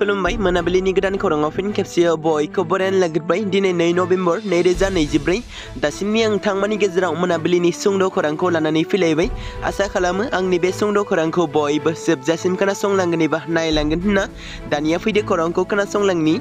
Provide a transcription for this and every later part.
खुलुमबाय मोनाबिलिनि गोदान खौराङाव फिन खेबसेयाव बयखौ बरायनो नागिरबाय दिनै 2 नभेम्बर 2024 दासिमनि आं थांमानि गेजेराव मोनाबिलिनि सुंद' खौरांखौ लानानै फैलायबाय आसा खालामो आंनि बे सुंद' खौरांखौ बयबो जोबजासिम खोनासंलांगोन एबा नायलांगोन होनना दानिया फैदो खौरांखौ खोनासंलांनि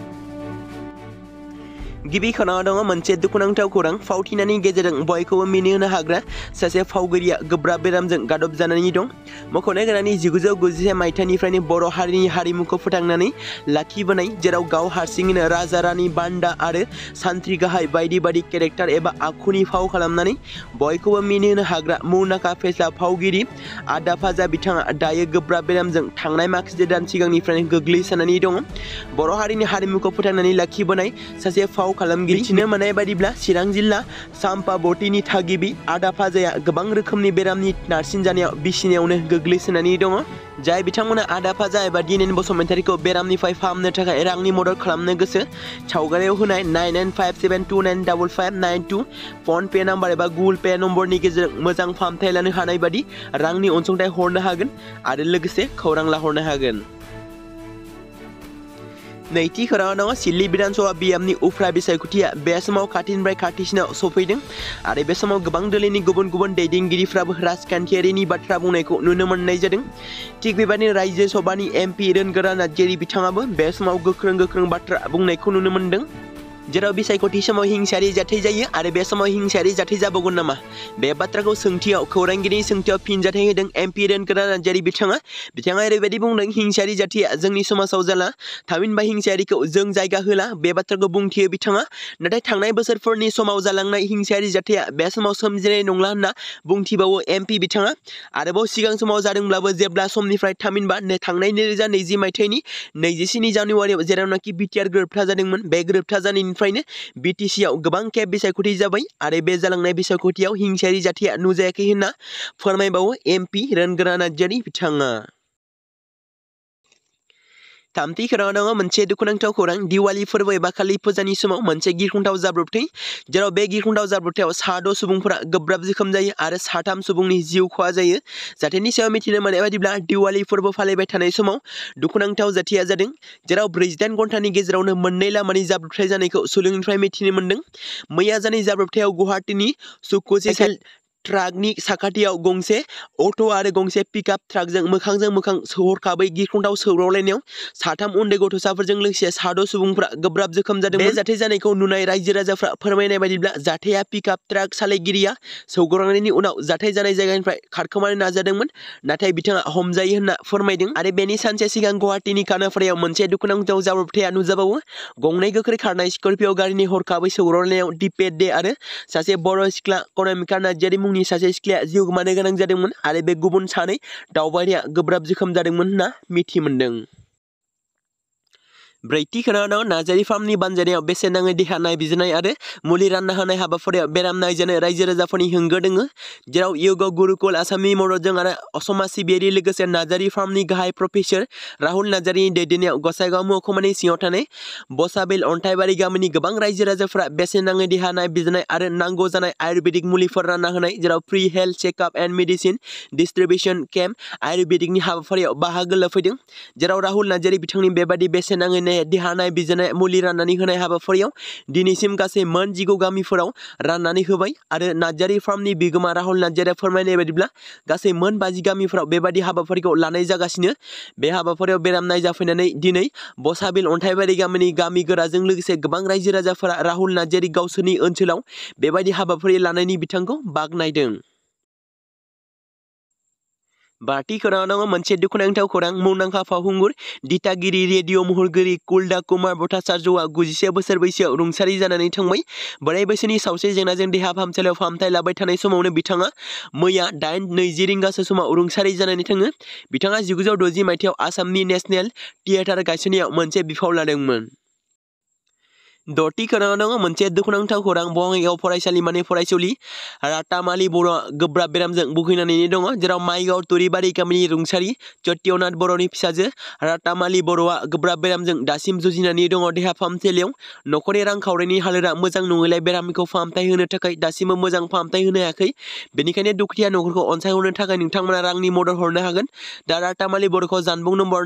गिबि खौराङाव दङ मोनसे दुखुनांथाव खौरां फावथिनानि गेजेरजों बयखौबो मिनिहोनो हाग्रा सासे फावगिरिया गोब्राब बेरामजों गादब जानानै दं मख'नो गोनांनि 1991 मायथाइनिफ्रायनो बर' हारिनि हारिमुखौ फोथांनानै लाखिबोनाय जेराव गाव हारसिङैनो राजा रानि बान्दा आरो सान्थ्रि गाहाय बायदि बायदि केरेक्टार एबा आखुनि फाव खालामनानै बयखौबो मिनिहोनो हाग्रा मुंदांखा फेस्ला फावगिरि आदा फाजा बिथाङा दायो गोब्राब बेरामजों थांनाय माखासे दान सिगांनिफ्रायनो गोग्लैसोनानै दङ बर' हारिनि हारिमुखौ फोथांनानै लाखिबोनाय सासे फाव खालामगिरि मिथिनो मोननाय बायदिब्ला चिरां जिल्ला साम्पाबतीनि थागिबि आदा फाजाया गोबां रोखोमनि बेरामनि नारसिनजानायाव बिसिनायावनो गोग्लैसोनानै दङ जाय बिथांमोना आदा फाजा एबा दिनेन बसुमतारीखौ बेरामनिफ्राय फाहामनो थाखाय रांनि मदद खालामनो गोसो सावगारियाव होनाय 9957295592 फन पे नाम्बार एबा गुगोल पे नम्बरनि गेजेरजों मोजां फाहामथाय लानो हानाय बादि रांनि अनसुंथाइ हरनो हागोन आरो लोगोसे खौरां लाहरनो हागोन नैथि खौराङाव दङ सिडली विधानसभा बियाबनि उफ्रा बिसायख'थिया बे समाव खाथिनिफ्राय खाथिसिनाव सफैदों आरो बे समाव गोबां दोलोनि गुबुन गुबुन दैदेनगिरिफ्राबो राजखान्थियारिनि बाथ्रा बुंनायखौ नुनो मोननाय जादों थिग बेबायदिनो रायजो सभानि एमपि रोनगोरा नार्जारि बिथाङाबो बे समाव गोख्रों बाथ्रा बुंनायखौ नुनो मोनदों जेराव बिसायख'थि समाव हिंसायारि जाथाय जायो आरो बे समाव हिंसायारि जाथाय जाबावगोन नामा बे बाथ्राखौ सोंथियाव खौरांगिरिनि सोंथियाव फिनजाथाय होदों एमपि रोनगोरा नार्जारि बिथाङा ओरैबायदि बुंदों हिंसायारि जाथाया जोंनि समाजाव जाला थामहिनबा हिंसायारिखौ जों जायगा होला बे बाथ्राखौ बुंथियो बिथाङा नाथाय थांनाय बोसोरफोरनि समाव जालांनाय हिंसायारि जाथाया बे समाव सोमजिनाय नंला होनना बुंथिबावो एमपि बिथाङा आरोबाव सिगां समाव जादोंब्लाबो जेब्ला समनिफ्राय थामहिनबा थांनाय 2020 मायथाइनि 27 जानुवारियाव जेरावनाखि बिटिआर गोरोबथा जादोंमोन बे गोरोबथा जानायनिफ्रायनो बिटिसिआव गोबां खेब बिसायख'थि जाबाय आरो बे जालांनाय बिसायख'थियाव हिंसायारि जाथाया नुजायाखै होनना फोरमायबावो एमपि रोनगोरा नार्जारि बिथाङा थामथि खौराङाव दङ मोनसे दुखुनांथाव खौरां दिवाली फोरबो एबा कालि फुजानि समाव मोनसे गिख्रंथाव जाब्रबथाय जेराव बे गिख्रंथाव जाब्रबथायाव 6 सुबुंफोरा गोब्राब जोखोम जायो आरो 3 सुबुंनि जिउ खहा जायो जाथायनि सायाव मिथिनो मोननाय बायदिब्ला दिवाली फोरबो फालिबाय थानाय समाव दुखुनांथाव जाथाया जादों जेराव 48 घन्टानि गेजेरावनो मोननै लामानि जाब्रबथाय जानायखौ सुलुंनिफ्राय मिथिनो मोनदों मैया जानाय जाब्रबथायाव गुवाहाटीनि सुकुसि ट्राकनि साखाथियाव गंसे अट' आरो गंसे पिकआप ट्राकजों मोखांजों मोखां हरखाबै गिख्रंथाव सौग्रावलायनायाव 3 उन्दै गथ'साफोरजों लोगोसे 6 सुबुंफोरा गोब्राब जोखोम जादोंमोन बे जाथाय जानायखौ नुनाय रायजो राजाफ्रा फोरमायनाय बायदिब्ला जाथाया पिकआप ट्राक सालायगिरिया सौग्रावनायनि उनाव जाथाय जानाय जायगानिफ्राय खारखोमानो नाजादोंमोन नाथाय बिथाङा हमजायो होनना फोरमायदों आरो बेनि सानसे सिगां गुवाहाटीनि खानाफारायाव मोनसे दुखुनांथाव जाब्रबथाया नुजाबावो गंनै गोख्रै खारनाय स्कर्पिय' गारिनि हरखाबै सौग्रावलायनायाव दिपेट दे आरो सासे बर' सिख्ला कनमिका नार्जारि मुंनि सासे सिख्लाया जिउ गोमानो गोनां जादोंमोन आरो बे गुबुन 2 दावबायारिया गोब्राब जोखोम जादोंमोन होनना मिथि मोनदों ब्रैथि खौराङाव नार्जारि फार्मनि बानजायनायाव बेसेन नाङै देहा नायबिजिरनाय आरो मुलि रानना होनाय हाबाफारियाव बेराम नायजानो रायजो राजाफोरनि होंगो दोङो जेराव यग गुरुकुल आसामनि मददजों आरो समाज सिबियारि लोगोसे नार्जारि फार्मनि गाहाय प्रफेसर राहुल नार्जारिनि दैदेननायाव गसाइगाव महकुमानि सिङाव थानाय बसाबिल अन्थाइबारि गामिनि गोबां रायजो राजाफोरा बेसेन नाङै देहा नायबिजिरनाय आरो नांगौ जानाय आयुर्वेदिक मुलिफोर रानना होनाय जेराव free health checkup and medicine distribution camp आयुर्वेदिकनि हाबाफारियाव बाहागो लाफैदों जेराव राहुल नार्जारि बिथांनि बेबादि बेसेन नाङै देहा नायबिजिरनाय मुलि राननानै होनाय हाबाफारियाव दिनैसिम गासै मोन 19 गामिफोराव राननानै होबाय आरो नार्जारि फार्मनि बिगोमा राहुल नार्जारिया फोरमायनाय बायदिब्ला गासै मोन 50 गामिफोराव बेबादि हाबाफारिखौ लानाय जागासिनो बे हाबाफारियाव बेराम नायजाफैनानै दिनै बसाबिल अन्थाइबारि गामिनि गामि गोराजों लोगोसे गोबां रायजो राजाफोरा राहुल नार्जारि गावसोरनि ओनसोलाव बेबायदि हाबाफारि लानायनि बिथांखौ बाखनायदों बाथि खौराङाव दङ मोनसे दुखुनांथाव खौरां मुंदांखा फावखुंगुर दिथागिरि रेडिअ' महरगिरि कुलदा कुमार भट्टाचार्यआ 91 बोसोर बैसोआव रुंसारि जानानै थांबाय बोराय बैसोनि सावस्रि जेंनाजों देहा फाहामसालियाव फाहामथाय लाबाय थानाय समावनो बिथाङा मैया 8:20 रिंगासो समाव रुंसारि जानानै थाङो बिथाङा 1960 मायथाइयाव आसामनि नेशनेल थियेटार गायसननायाव मोनसे बिफाव लादोंमोन द'थि खौराङाव दङ मोनसे दुखुनांथाव खौरां बङाइगाव फरायसालिमानि फरायसुलि रातामालि बर'आ गोब्राब बेरामजों भुगिनानै दङ जेराव माइगाव तुरिबारि गामिनि रुंसारि चत्यनाथ बर'नि फिसाजो रातामालि बर'आ गोब्राब बेरामजों दासिम जुजिनानै दङ देहा फाहामसालियाव नखरनि रांखावरिनि हालोदा मोजां नङैलाय बेरामिखौ फाहामथाय होनो थाखाय दासिमबो मोजां फाहामथाय होनो हायाखै बेनिखायनो दुखुथिया नखरखौ अनसायहरनो थाखाय नोंथांमोना रांनि मदद हरनो हागोन दा रातामालि बर'खौ जानबुं नम्बर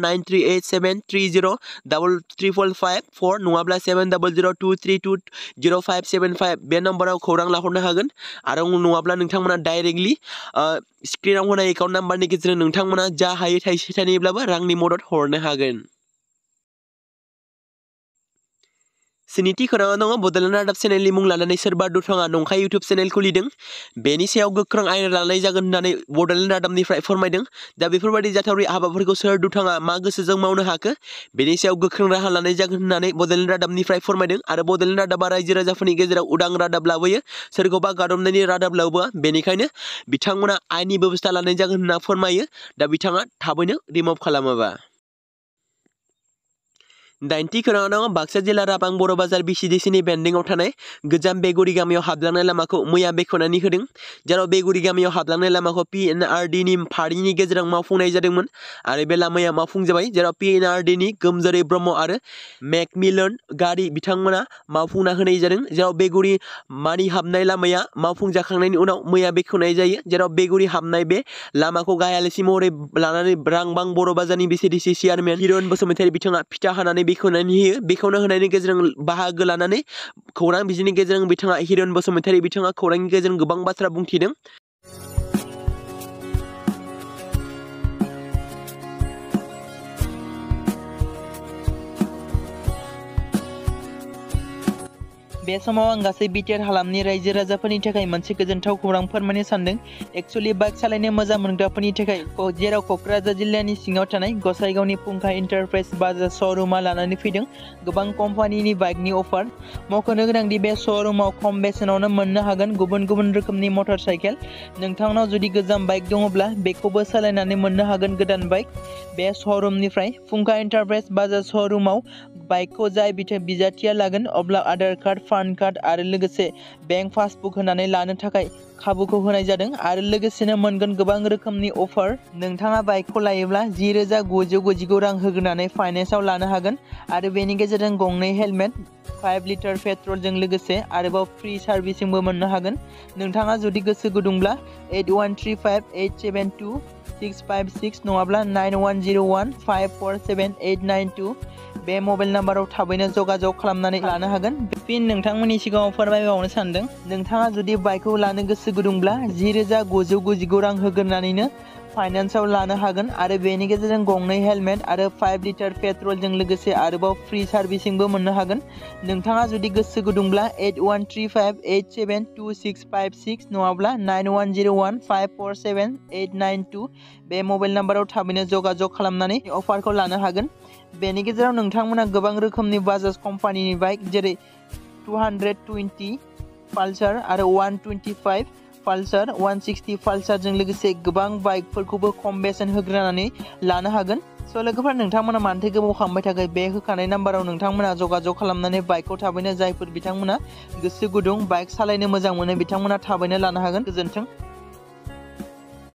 9387305554 नङाब्ला 7002320575 बे नम्बराव खौरां लाहरनो हागोन आरो नङाब्ला नोंथांमोना डाइरेक्टलि स्क्रिनाव होनाय एकाउन्ट नाम्बारनि गेजेरजों नोंथांमोना जा हायो थाइसे थाइनैब्लाबो रांनि मदद हरनो हागोन स्निथि खौराङाव दङ बड'लेण्ड रादाब चेनेलनि मुं लानानै सोरबा दुथाङा नंखाय इउटुब चेनेल खुलिदों बेनि सायाव गोख्रों आयेन लानाय जागोन होननानै बड'लेण्ड रादाबनिफ्राय फोरमायदों दा बेफोरबायदि जाथावै हाबाफोरखौ सोर दुथाङा मा गोसोजों मावनो हाखो बेनि सायाव गोख्रों राहा लानाय जागोन होननानै बड'लेण्ड रादाबनिफ्राय फोरमायदों आरो बड'लेण्ड रादाबा रायजो राजाफोरनि गेजेराव उदां रादाब लाबोयो सोरखौबा गादबनायनि रादाब लाबोआ बेनिखायनो बिथांमोना आयेननि बेबस्था लानाय जागोन होनना फोरमायो दा बिथाङा थाबैनो रिमुभ खालामाबा दाइनथि खौराङाव दङ बाक्सा जिल्ला राबां बर' बाजार बिसिडिसिनि बेन्दिंआव थानाय गोजाम बेगुरि गामियाव हाबलांनाय लामाखौ मैया बेखेवनानै होदों जेराव बेगुरि गामियाव हाबलांनाय लामाखौ PNRDनि फारिनि गेजेराव मावफुंनाय जादोंमोन आरो बे लामाया मावफुंजाबाय जेराव PNRDनि गोमजोरै ब्रह्म आरो मेकमिलन गारि बिथांमोना मावफुंना होनाय जादों जेराव बेगुरि मानि हाबनाय लामाया मावफुंजाखांनायनि उनाव मैया बेखेवनाय जायो जेराव बेगुरि हाबनाय बे लामाखौ गाहायालासि महरै लानानै रांबां बर' बाजारनि बिसिडिसि चेयारमेन हिरन बसुमतारी बिथाङा फिथा हानानै बेखेवनानै होयो बेखेवना होनायनि गेजेरजों बाहागो लानानै खौरां बिजोंनि गेजेरजों बिथाङा हिरन बसुमतारी बिथाङा खौरांनि गेजेरजों गोबां बाथ्रा बुंथिदों बे समाव आं गासै बिटिआर हालामनि रायजो राजाफोरनि थाखाय मोनसे गोजोनथाव खौरां फोरमायनो सानदों एक्चुअली बाइक सालायनो मोजां मोनग्राफोरनि थाखाय जेराव क'क्राझार जिल्लानि सिङाव थानाय गसाइगावनि फुंखा इन्टारप्राइज बाजार श'रुमा लानानै फैदों गोबां कम्पानिनि बाइकनि अफार मख'नो गोनांदि बे श'रुमाव खम बेसेनावनो मोननो हागोन गुबुन गुबुन रोखोमनि मटर साइकेल नोंथांनाव जुदि गोजाम बाइक दङब्ला बेखौबो सालायनानै मोननो हागोन गोदान बाइक बे श'रुमनिफ्राय फुंखा इन्टारप्राइज बाजार श'रुमाव बाइकखौ जाय बिजाथिया लागोन अब्ला आधार कार्ड पान कार्ड आरो लोगोसे बेंक पासबुक होनानै लानो थाखाय खाबुखौ होनाय जादों आरो लोगोसेनो मोनगोन गोबां रोखोमनि अफार नोंथाङा बाइकखौ लायोब्ला 10,999 रां होग्रोनानै फाइनेन्सआव लानो हागोन आरो बेनि गेजेरजों गंनै हेलमेट 5 लिटार पेट्रलजों लोगोसे आरोबाव फ्रि सार्भिसिंबो मोननो हागोन नोंथाङा जुदि गोसो गुदुंब्ला 8135872656 नङाब्ला 9101547892 बे मबाइल नाम्बाराव थाबैनो जगाजग खालामनानै लानो हागोन फिन नोंथांमोननि सिगाङाव फोरमायबावनो सानदों नोंथाङा जुदि बाइकखौ लानो गोसो गुदुंब्ला 10,999 रां होग्रोनानैनो फाइनेन्सआव लानो हागोन आरो बेनि गेजेरजों गंनै हेलमेट आरो 5 लिटार पेट्रलजों लोगोसे आरोबाव फ्रि सार्भिसिंबो मोननो हागोन नोंथाङा जुदि गोसो गुदुंब्ला 8135872656 नङाब्ला 9101547892 बे मबाइल नाम्बाराव थाबैनो जगाजग खालामनानै अफारखौ लानो हागोन बेनि गेजेराव नोंथांमोना गोबां रोखोमनि बाजाज कम्पानिनि बाइक जेरै 220 पालसार आरो 125 पालसार 160 पालसारजों लोगोसे गोबां बाइकफोरखौबो खम बेसेन होग्रोनानै लानो हागोन स' लोगोफोर नोंथांमोना मानोथो गोबाव खालामबाय थाखाय बे होखानाय नाम्बाराव नोंथांमोना जगाजग खालामनानै बाइकखौ थाबैनो जायफोर बिथांमोना गोसो गुदुं बाइक सालायनो मोजां मोनो बिथांमोना थाबैनो लानो हागोन गोजोन्थों